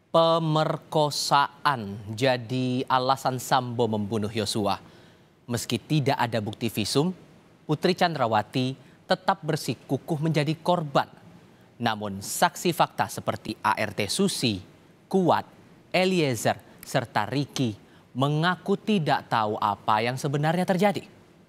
Pemerkosaan jadi alasan Sambo membunuh Yosua. Meski tidak ada bukti visum, Putri Chandrawati tetap bersikukuh menjadi korban. Namun saksi fakta seperti ART Susi, Kuat, Eliezer, serta Ricky mengaku tidak tahu apa yang sebenarnya terjadi.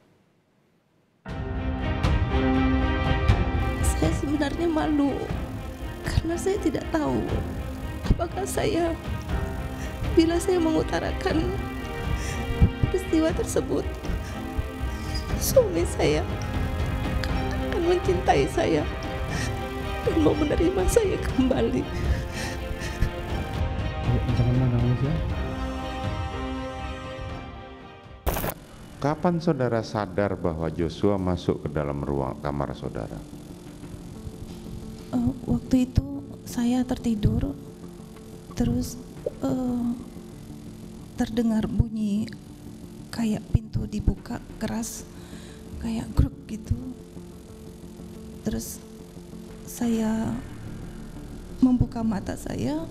Saya sebenarnya malu karena saya tidak tahu apakah bila saya mengutarakan peristiwa tersebut, suami saya akan mencintai saya dan mau menerima saya kembali. Jangan menangis ya. Kapan saudara sadar bahwa Joshua masuk ke dalam ruang kamar saudara? Waktu itu saya tertidur, terus terdengar bunyi kayak pintu dibuka keras, kayak gruk gitu. Terus saya membuka mata saya.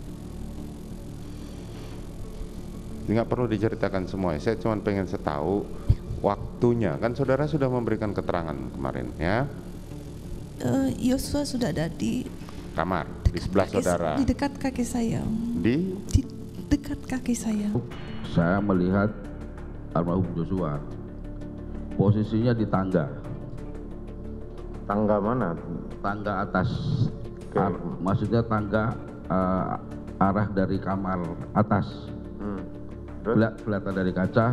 Nggak perlu diceritakan semua, saya cuma pengen tahu waktunya. Kan saudara sudah memberikan keterangan kemarin ya. Yosua sudah ada di kamar, di sebelah saudara. Di dekat kaki saya. Di dekat kaki saya. Saya melihat almarhum Joshua posisinya di tangga. Tangga mana? Tangga atas. Maksudnya tangga arah dari kamar atas. Kelihatan dari kaca.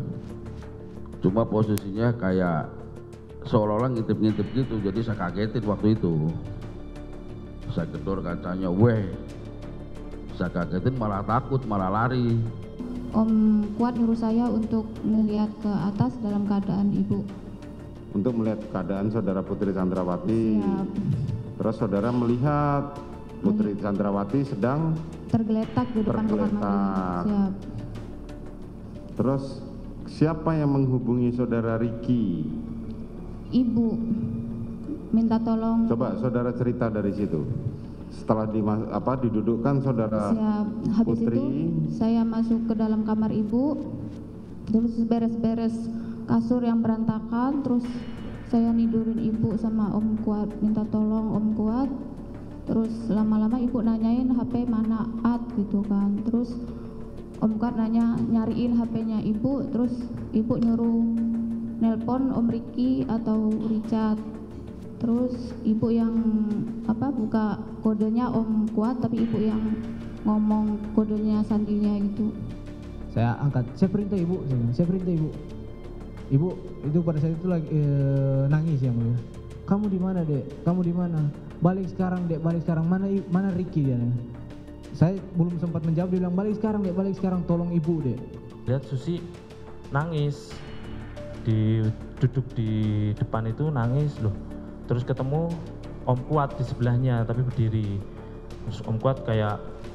Cuma posisinya kayak seolah-olah ngintip-ngintip gitu. Jadi saya kagetin waktu itu. Saya gedor kacanya, weh. Saya kagetin, malah takut, malah lari. Om Kuat nyuruh saya untuk melihat ke atas dalam keadaan ibu. Untuk melihat keadaan saudara Putri Chandrawati. Siap. Terus saudara melihat Putri Chandrawati sedang tergeletak di depan kamar mandi. Siap. Terus siapa yang menghubungi saudara Ricky? Ibu minta tolong. Coba saudara cerita dari situ. Setelah didudukkan saudara. Siap. Habis Putri, itu saya masuk ke dalam kamar ibu, terus beres-beres kasur yang berantakan, terus saya nidurin ibu sama Om Kuat, minta tolong Om Kuat. Terus lama-lama ibu nanyain HP mana At gitu kan. Terus Om Kuat nyariin HP-nya ibu, terus ibu nyuruh nelpon Om Ricky atau Richard. Terus ibu yang buka kodenya Om Kuat, tapi ibu yang ngomong kodenya sandinya gitu. Saya angkat, saya perintah ibu. Ibu itu pada saat itu lagi nangis ya mulia. Kamu di mana dek? Kamu di mana? Balik sekarang dek, balik sekarang. Mana Ricky dia? Saya belum sempat menjawab, dia bilang balik sekarang dek, balik sekarang, tolong ibu dek. Lihat Susi nangis, duduk di depan itu nangis loh. Terus ketemu Om Kuat di sebelahnya tapi berdiri. Terus Om Kuat kayak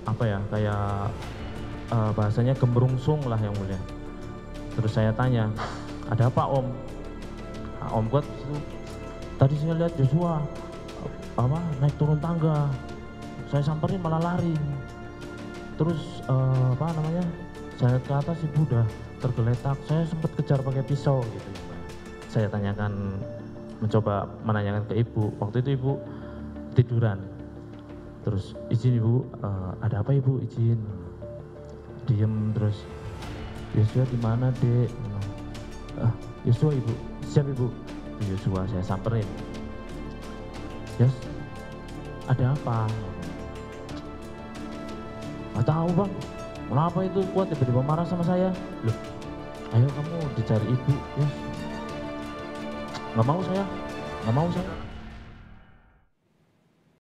bahasanya gemerungsung lah yang mulia. Terus saya tanya, ada apa Om? Nah, Om Kuat itu, tadi saya lihat Joshua naik turun tangga. Saya samperin malah lari. Terus saya ke atas ibu udah tergeletak. Saya sempat kejar pakai pisau gitu. Saya tanyakan, mencoba menanyakan ke ibu. Waktu itu ibu tiduran. Terus izin ibu, ada apa ibu, izin. Diem terus. Yosua di mana dek? Yosua ibu, siap ibu. Yosua saya samperin. Yos, ada apa? Gak tahu bang, kenapa itu Kuat tiba-tiba marah sama saya? Loh, ayo kamu dicari ibu, Yos. Gak mau saya.